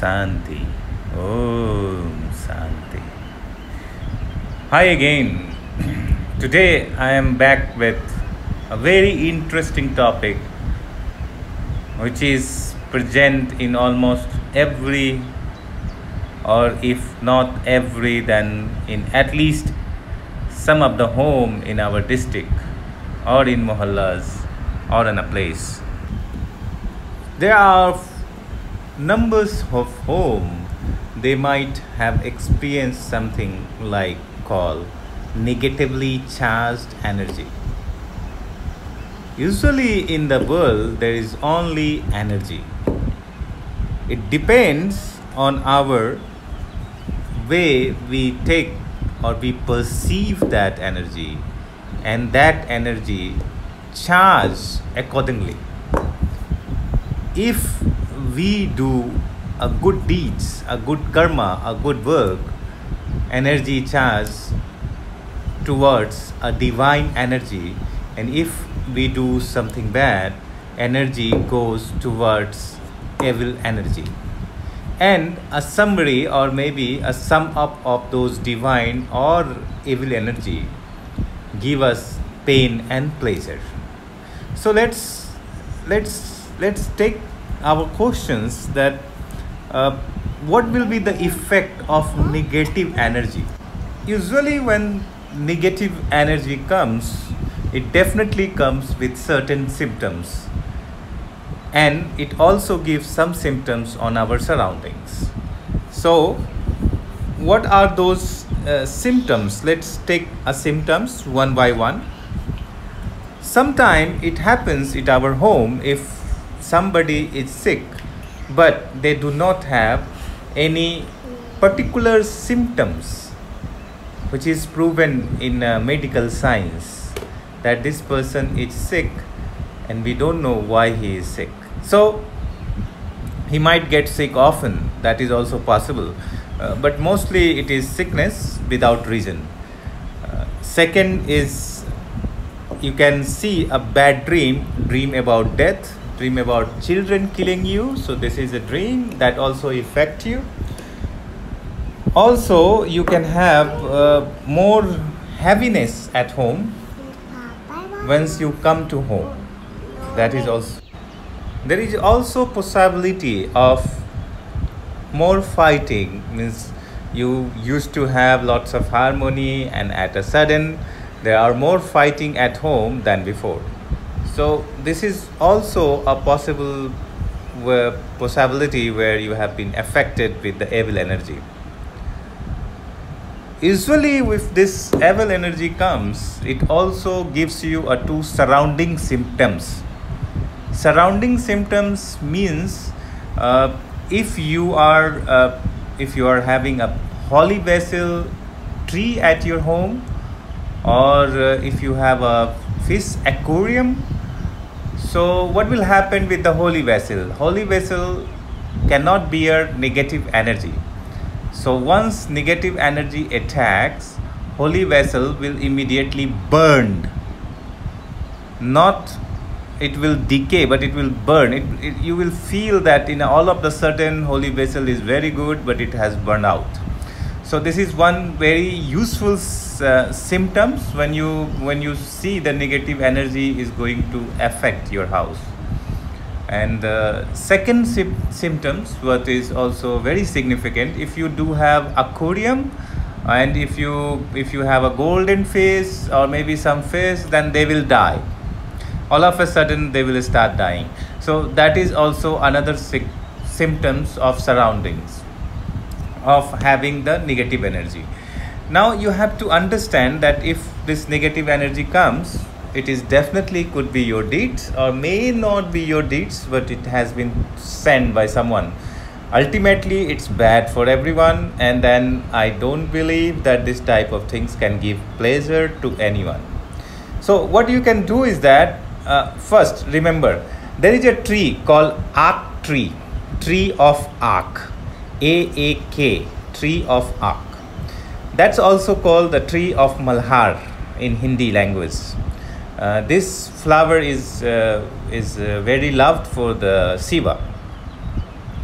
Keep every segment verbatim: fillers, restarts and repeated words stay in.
Santi. Om Santi. Hi again. Today I am back with a very interesting topic which is present in almost every, or if not every, then in at least some of the home in our district or in mohallas or in a place. There are numbers of home, they might have experienced something like called negatively charged energy. Usually in the world there is only energy. It depends on our way we take or we perceive that energy, and that energy charge accordingly. If we do a good deeds, a good karma, a good work, energy charge towards a divine energy, and if we do something bad, energy goes towards evil energy. And a summary or maybe a sum up of those divine or evil energy give us pain and pleasure. So let's let's let's take our questions that uh, what will be the effect of negative energy. Usually when negative energy comes, it definitely comes with certain symptoms, and it also gives some symptoms on our surroundings. So what are those uh, symptoms? Let's take a symptoms one by one. Sometime it happens at our home if somebody is sick but they do not have any particular symptoms which is proven in uh, medical science that this person is sick and we don't know why he is sick. So he might get sick often, that is also possible, uh, but mostly it is sickness without reason. Uh, second is you can see a bad dream, dream about death, dream about children killing you. So this is a dream that also affect you. Also you can have uh, more heaviness at home once you come to home. That is also, there is also possibility of more fighting, means you used to have lots of harmony and at a sudden there are more fighting at home than before. So this is also a possible where, possibility where you have been affected with the evil energy. Usually if this evil energy comes, it also gives you a two surrounding symptoms. Surrounding symptoms means uh, if you are uh, if you are having a holy basil tree at your home, or uh, if you have a fish aquarium. So what will happen with the holy vessel? Holy vessel cannot bear negative energy. So once negative energy attacks, holy vessel will immediately burn. Not it will decay, but it will burn. It, it, you will feel that in all of the sudden holy vessel is very good, but it has burned out. So this is one very useful uh, symptoms when you when you see the negative energy is going to affect your house. And the uh, second sim symptoms, what is also very significant, if you do have aquarium and if you if you have a golden fish or maybe some fish, then they will die. All of a sudden they will start dying. So that is also another symptoms of surroundings of having the negative energy. Now you have to understand that if this negative energy comes, it is definitely could be your deeds or may not be your deeds, but it has been sent by someone. Ultimately it's bad for everyone, and then I don't believe that this type of things can give pleasure to anyone. So what you can do is that uh, first remember there is a tree called Aak tree, tree of Aak, A A K, tree of Aak. That's also called the tree of Malhar in Hindi language. Uh, this flower is uh, is uh, very loved for the Shiva.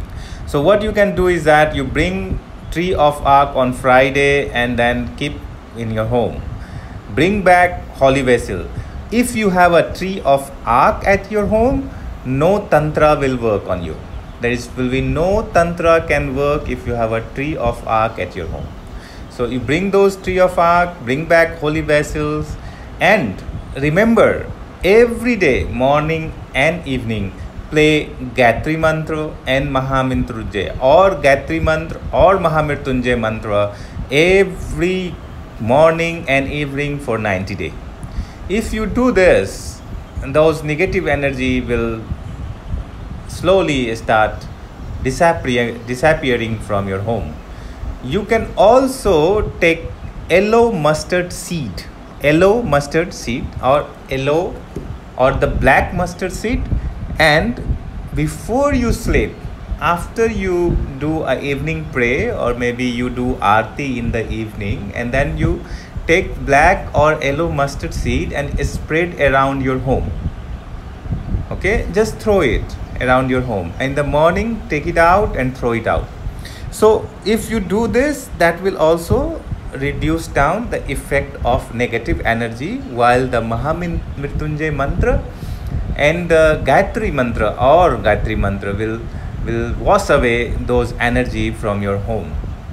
So what you can do is that you bring tree of ark on Friday and then keep in your home. Bring back holy vessel. If you have a tree of ark at your home, no tantra will work on you. There is will be no tantra can work if you have a tree of ark at your home. So you bring those tree of ark, bring back holy vessels, and remember every day, morning and evening, play Gayatri Mantra and Mahamrityunjay, or Gayatri Mantra or Mahamrityunjay Mantra every morning and evening for ninety days. If you do this, those negative energy will slowly start disappear, disappearing from your home. You can also take yellow mustard seed, yellow mustard seed or yellow or the black mustard seed, and before you sleep, after you do a evening prayer, or maybe you do aarti in the evening, and then you take black or yellow mustard seed and spread around your home. Okay, just throw it around your home. In the morning, take it out and throw it out. So if you do this, that will also reduce down the effect of negative energy, while the Mahamrityunjay mantra and the Gayatri mantra or Gayatri mantra will will wash away those energy from your home.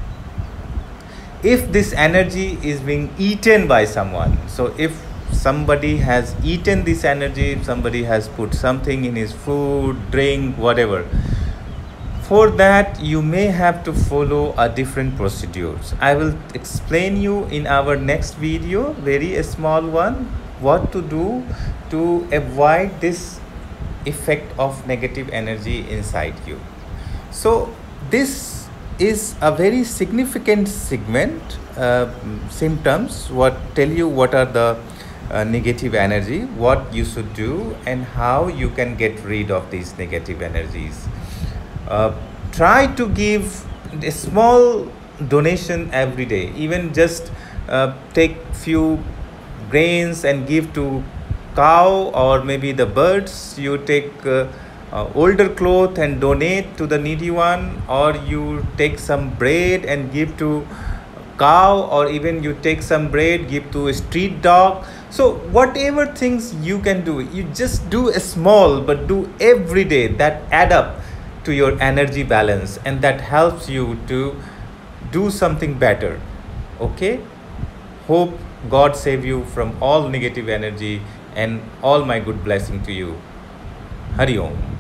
If this energy is being eaten by someone, so if somebody has eaten this energy, if somebody has put something in his food, drink, whatever, for that you may have to follow a different procedures. I will explain you in our next video, very a small one, what to do to avoid this effect of negative energy inside you. So this is a very significant segment, uh, symptoms, what tell you what are the uh, negative energy, what you should do, and how you can get rid of these negative energies. Uh, try to give a small donation every day, even just uh, take few grains and give to cow or maybe the birds. You take uh, uh, older cloth and donate to the needy one, or you take some bread and give to cow, or even you take some bread, give to a street dog. So whatever things you can do, you just do a small but do every day, that add up to your energy balance, and that helps you to do something better. Okay, hope God save you from all negative energy, and all my good blessing to you. Hari Om.